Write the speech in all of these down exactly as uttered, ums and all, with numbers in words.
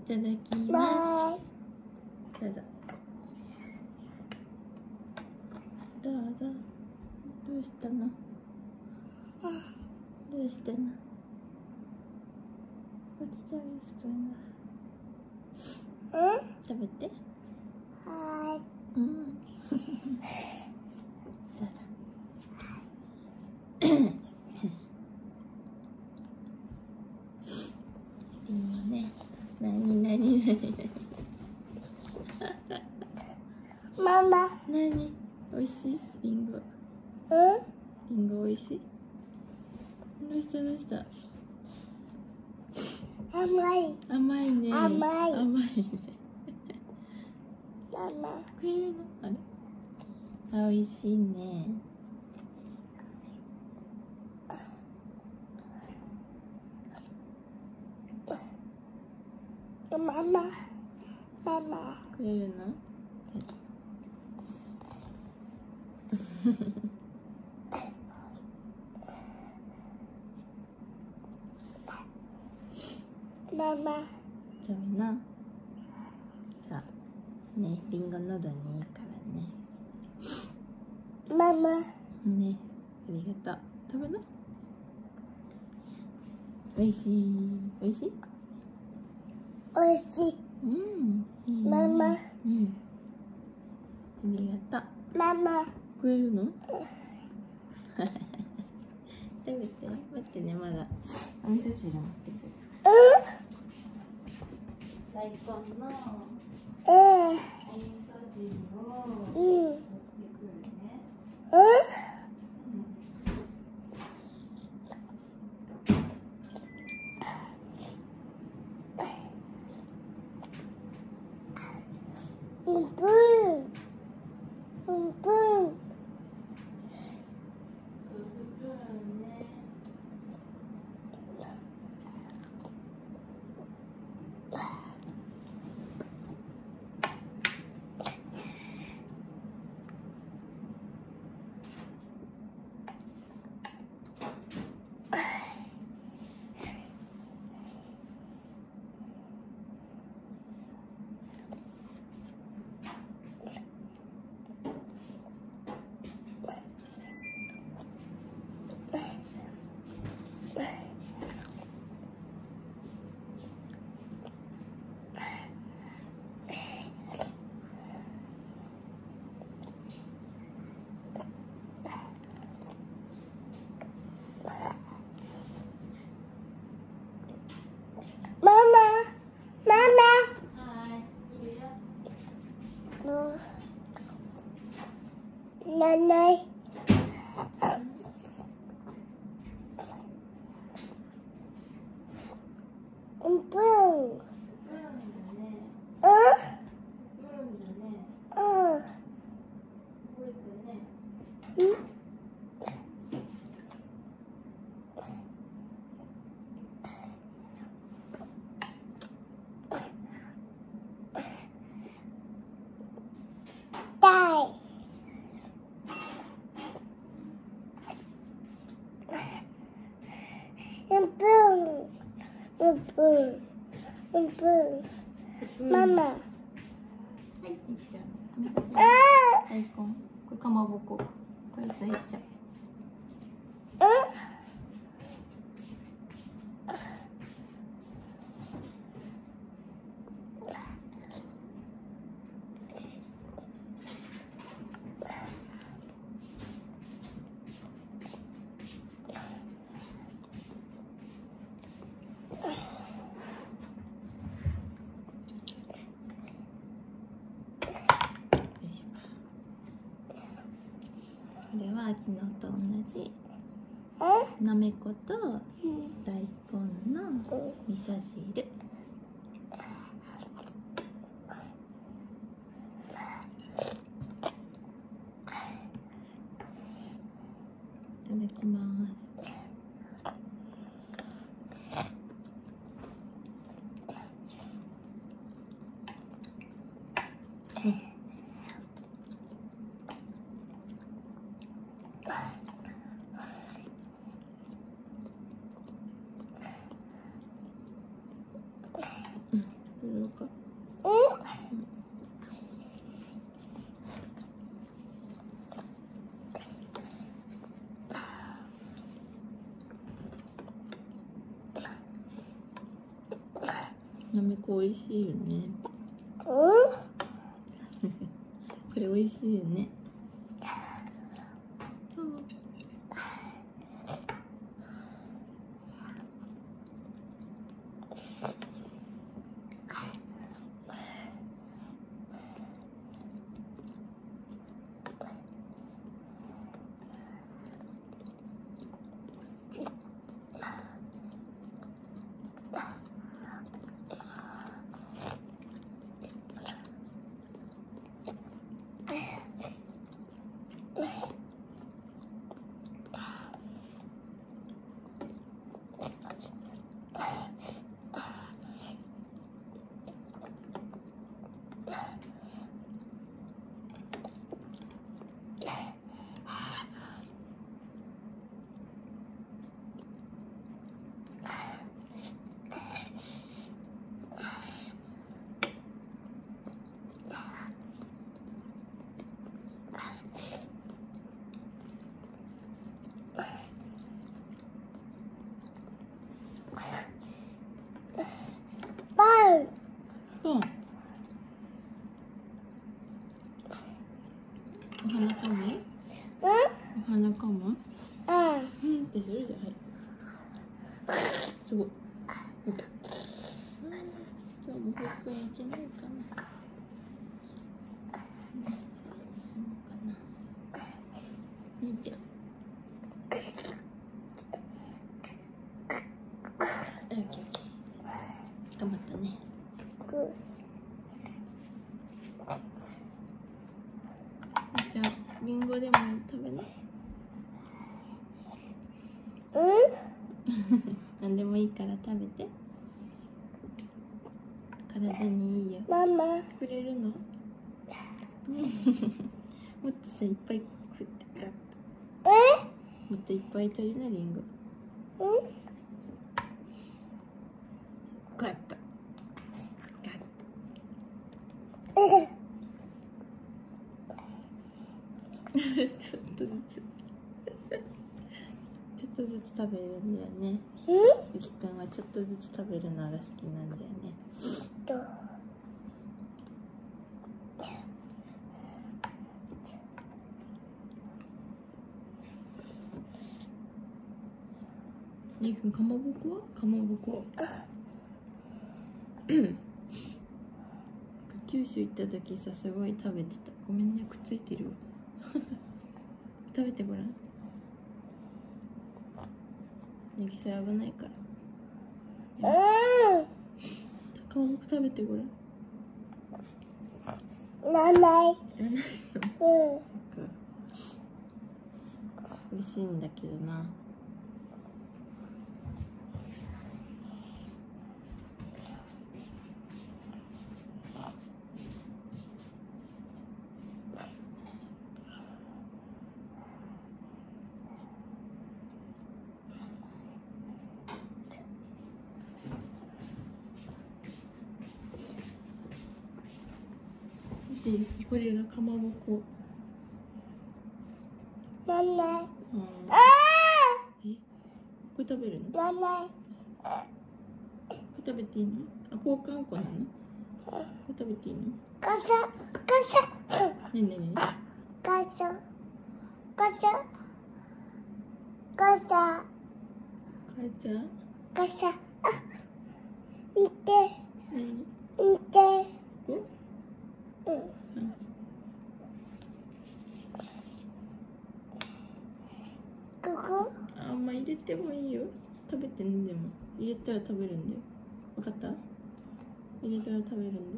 ただきます。どうぞ。どうぞ。どうしたの？どうしたの？落ちちゃうよ、スプーンが。食べて。 はい。 うん。どうぞ。リンゴね。なになになになに。 ママ。 なに。おいしい？リンゴ。 うん？ リンゴおいしい？どうしたどうした？ 甘い。 甘いね。 甘い。 甘いね。 ママ。 くれるの？あれ？あ、おいしいね。 ママ。ママ。 くれるの？ ママ。 食べな。さあ、ね、リンゴ喉にいいからね。 ママ。 ね、ありがとう。食べな。おいしい。おいしい？ おいしい。 うん。いいね。 ママ。 うん。ありがとう。 ママ。 くれるの？食べて。待ってね、まだ。お味噌汁持ってくる。 うん？ 大根のええ。 お味噌汁をうん。 持ってくるね。 うん？うんぷん。うんぷん。 そう、スプーンね。 ママ。ママ。 はい、いるよ。 うん。なない。うんぷん。 スプーンだね。 うん？ スプーンだね。 うん。 覚えたね。 うん？痛い。うんぷん。うんぷん。うんぷん。ママ。 はい、一緒。お味噌汁。 ああ。 大根。これかまぼこ。これと一緒。 うん？ これは味のと同じえ？ なめことうん。 大根の味噌汁。いただきます。うん。うん、 なめこ美味しいよね。 うん。 これ美味しいよね。 パン。 パン。お花かむ？ うん？ お花かむ？ うん。 うんってするじゃん。はい。すごい。オッケー。今日も保育園行けないかな。見て。オッケーオッケー。頑張ったね。じゃあリンゴでも食べない？ うん？ 何でもいいから食べて。体にいいよ。 ママ。 くれるの？もっとさ、いっぱい食ってかった。 え？ もっといっぱい取りな、リンゴ。 うん？ ガッと。ガッえ？ と。ちょっとずつ。ちょっとずつ食べるんだよね。 うん？ ゆきくんはちょっとずつ食べるのが好きなんだよね。 と。 ゆきくん、かまぼこは？かまぼこ。うん。九州行った時さ、すごい食べてた。ごめんね、くっついてるよ。食べてごらん。ゆきさん危ないから。 うん。 かまぼこ食べてごらん。 なない。 いらないの？ うん。 美味しいんだけどな。で、これがかまぼこ。 なない。 うん、 あえ、これ食べるの？ あ。なない。 これ食べていいの？あ、交換粉なの？これ食べていいの？ ガチャ。ガチャ。 ねえねえねえ。 ガチャ。ガチャ。ガチャ。 母ちゃん？ ガチャ。あ。見て。 何？ 見て。 ここ？ うん。 うん。 ここ？ あんま入れてもいいよ。食べてね、でも。入れたら食べるんだよ。わかった？入れたら食べるんだよ。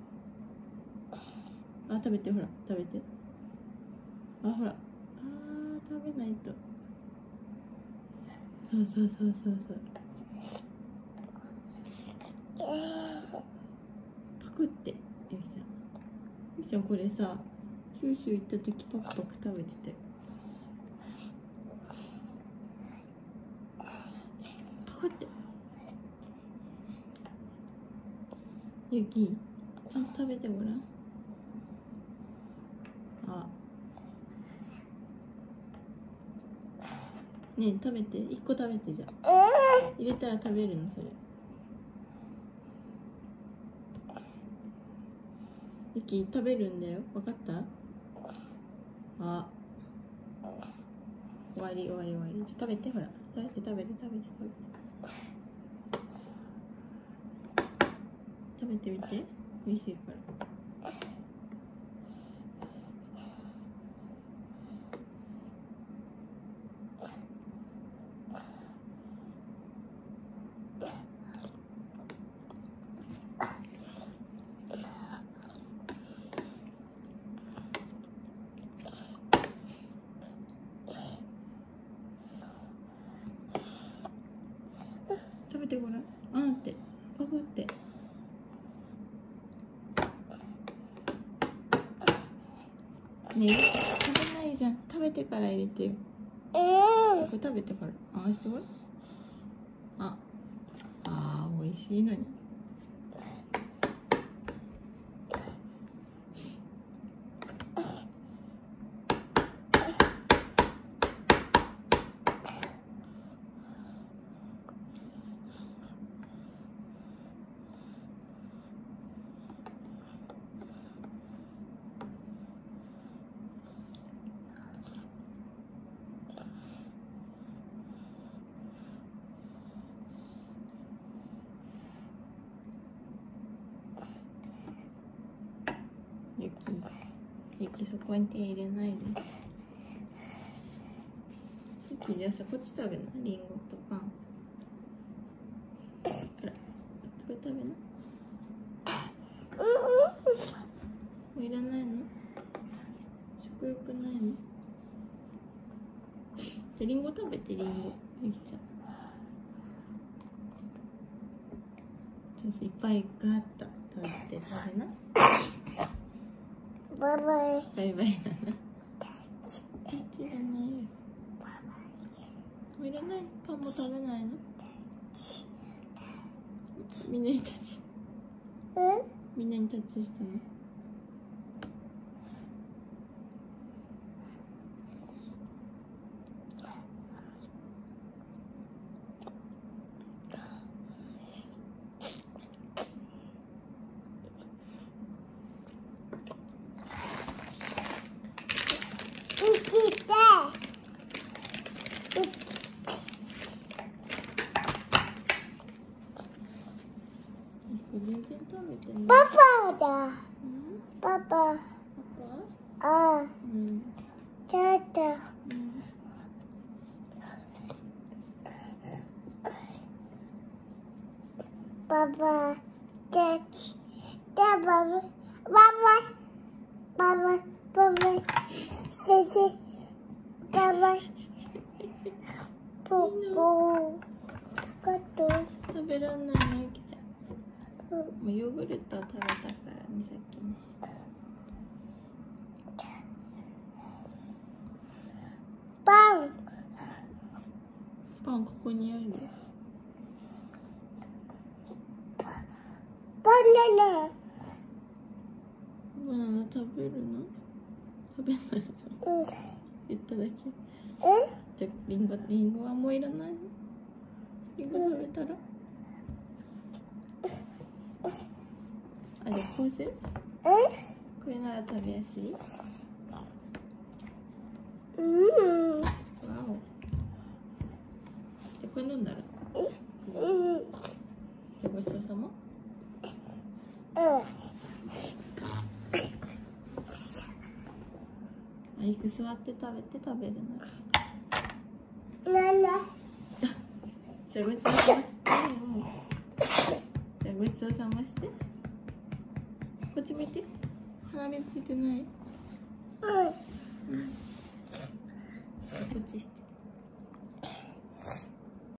あ、食べて、ほら、食べて。あ、ほら。あー、食べないと。そうそうそうそうそう。パクって、ゆきちゃん。ゆきちゃん、これさ、九州行った時パクパク食べてたよ。パクって。ゆき、ちゃんと食べてごらん。あ。ねえ、食べて。一個食べてじゃん。入れたら食べるの、それ。 キー食べるんだよ。わかった？あ、終わり終わり終わり。食べて、ほら、食べて食べて食べて食べて食べてみて。美味しいから。食べてごらん。あんってパクって。ねえ、食べないじゃん。食べてから入れてよ。これ食べてから。ああしてごらん。ああー、美味しいのに。ゆき、ゆきそこに手入れないで。ゆき、じゃあさ、こっち食べな。リンゴとパン。ほら、これ食べな。もういらないの？食欲ないの？じゃあリンゴ食べて、リンゴ。ゆきちゃん。ちょっといっぱいガーッと食べて食べな。 バイバイ。 バイバイなの。タッチいらないよ。もういらないの？パンも食べないの？みんなにタッチ。みんなにタッチしたの？全然食べてない。 パパだ。パパ。 パパ？ ああ。 うん。 ちょっと。 うん。 パパ。キャッチ。パパ。パパ。パパ。パパ。先生。パパ。ポポ。カット。 食べらんないの、ゆきちゃん。もうヨーグルトを食べたからね、さっきね。 パン。 パンここにあるよ。 バナナ。 バナナ食べるの？食べないの？ うん。 言っただけ。 え？ じゃあリンゴ、リンゴはもういらないの？リンゴ食べたら？あ、じゃあこうする？ え？ これなら食べやすい？ うん。 わお。じゃあこれ飲んだら？ うん。 じゃあごちそうさま？ うん。 あ、いく座って食べて食べるの。 なんだ？ じゃあごちそうさま。じゃあごちそうさまして。こっち見て。鼻水出てない？ うん。 こっちして。